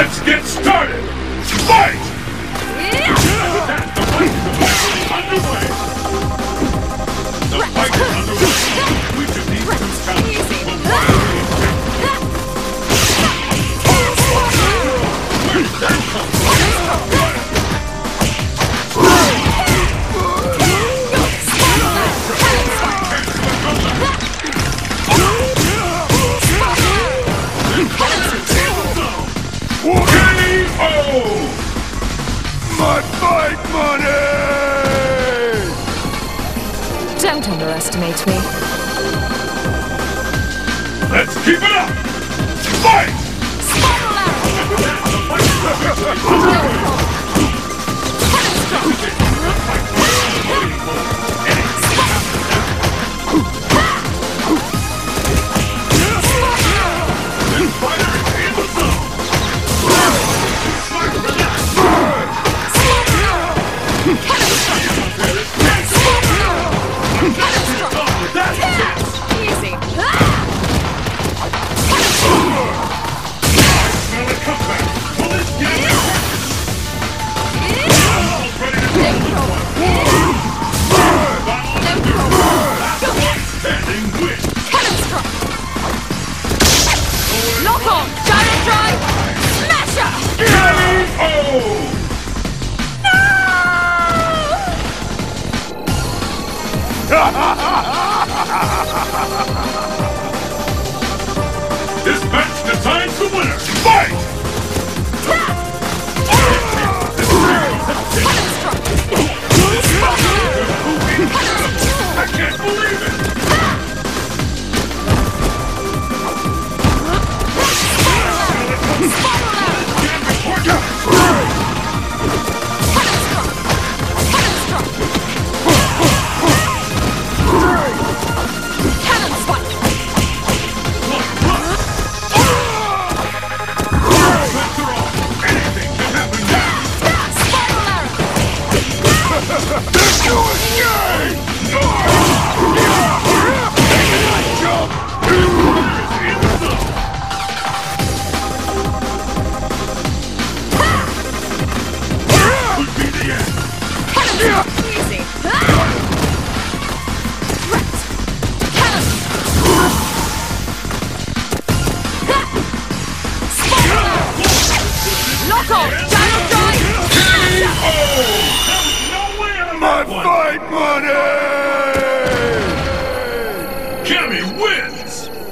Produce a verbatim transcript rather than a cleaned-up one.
Let's get started! Fight! That's the fight is underway! The fight is underway! We just need some challenge. Where did that come from? K O! My fight money! Don't underestimate me. Let's keep it up! Fight! This match decides the winner! Fight! I can't believe it! My fight money! Cammy wins!